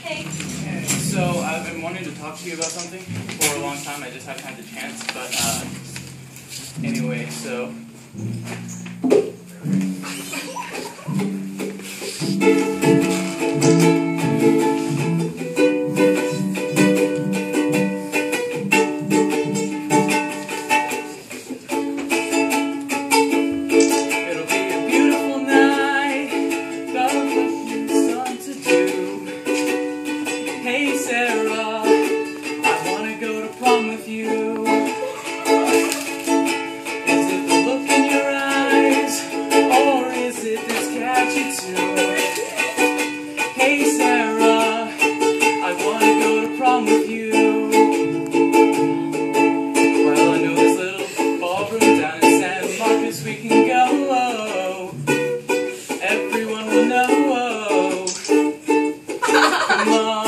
Hey. Hey, so I've been wanting to talk to you about something for a long time. I just haven't had the chance. But anyway, so. Hey Sarah, I wanna go to prom with you. Is it the look in your eyes, or is it this catchy tune? Hey Sarah, I wanna go to prom with you. Well, I know this little ballroom down in San Marcos we can go. Everyone will know. Come on.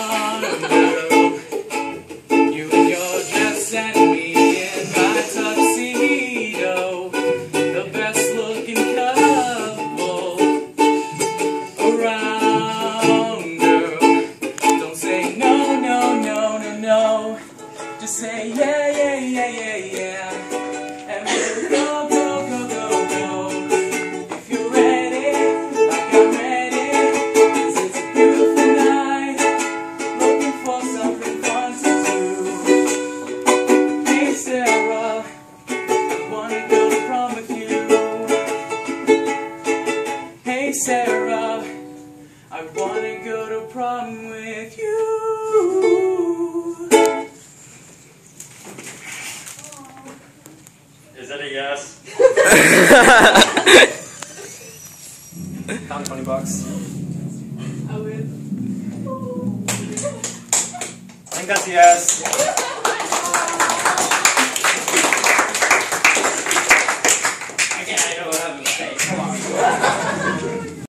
Just say yeah, yeah, yeah, yeah, yeah, and we'll go, go, go, go, go. If you're ready, like I'm ready, 'cause it's a beautiful night, looking for something fun to do. Hey Sarah, I wanna go to prom with you. Hey Sarah, I wanna go to prom with you. Is that a yes? Found 20 bucks. I would. I think that's a yes. I don't have a face. Come on.